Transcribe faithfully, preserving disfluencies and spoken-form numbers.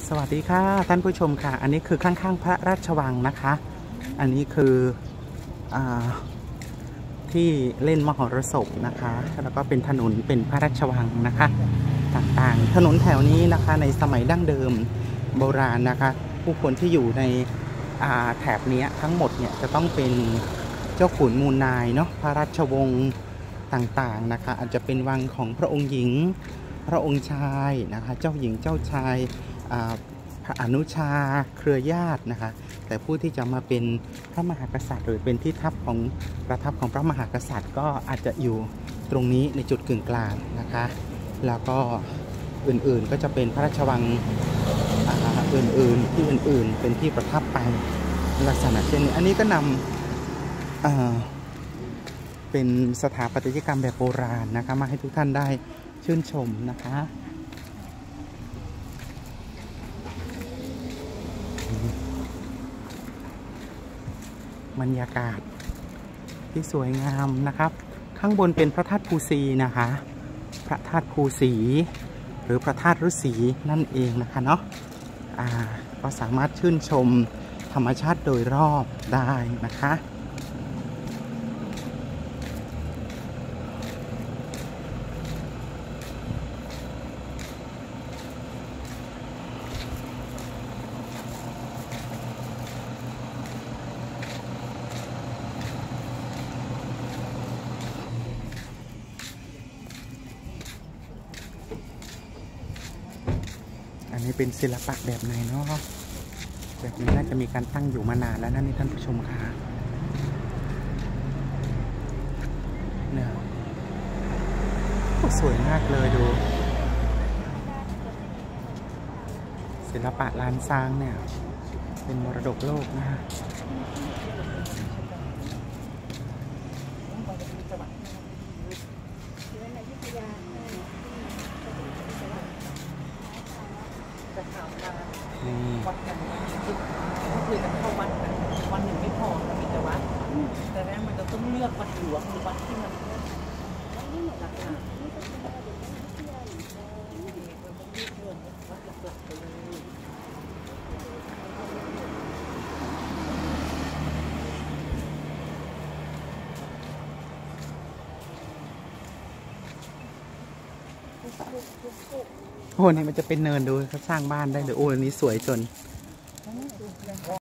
สวัสดีค่ะท่านผู้ชมค่ะอันนี้คือข้างๆพระราชวังนะคะอันนี้คืออที่เล่นมหรสพนะคะแล้วก็เป็นถนนเป็นพระราชวังนะคะต่างๆถนนแถวนี้นะคะในสมัยดั้งเดิมโบราณนะคะผู้คนที่อยู่ในแถบนี้ทั้งหมดเนี่ยจะต้องเป็นเจ้าขุนมูลนายเนาะพระราชวงศ์ต่างๆนะคะอาจจะเป็นวังของพระองค์หญิงพระองค์ชายนะคะเจ้าหญิงเจ้าชายพระอนุชาเครือญาตินะคะแต่ผู้ที่จะมาเป็นพระมหากษัตริย์หรือเป็นที่ทัพของประทับของพระมหากษัตริย์ก็อาจจะอยู่ตรงนี้ในจุดกึ่งกลางนะคะแล้วก็อื่นๆก็จะเป็นพระราชวังอื่นๆที่อื่นๆเป็นที่ประทับไปลักษณะเช่นนี้อันนี้ก็นำเป็นสถาปัตยกรรมแบบโบราณนะคะมาให้ทุกท่านได้ชื่นชมนะคะบรรยากาศที่สวยงามนะครับข้างบนเป็นพระธาตุภูสีนะคะพระธาตุภูสีหรือพระธาตุฤาษีนั่นเองนะคะเนาะอ่าก็สามารถชื่นชมธรรมชาติโดยรอบได้นะคะอันนี้เป็นศิลปะแบบไหนเนาะแบบนี้น่าจะมีการตั้งอยู่มานานแล้วนะนี่ท่านผู้ชมค่ะเนี่ยสวยมากเลยดูศิลปะล้านซางเนี่ยเป็นมรดกโลกนะฮะนี่วัดกันคือจะเข้าวัดกันวันหนึ่งไม่พอเรามีแต่วัดแต่แรกมันจะต้องเลือกวัดหลวงหรือวัดที่มันหลักๆวัดหลักๆไปเลยโอ้เนี่ยมันจะเป็นเนินดูเขาสร้างบ้านได้เลยโอ้อันนี้สวยจน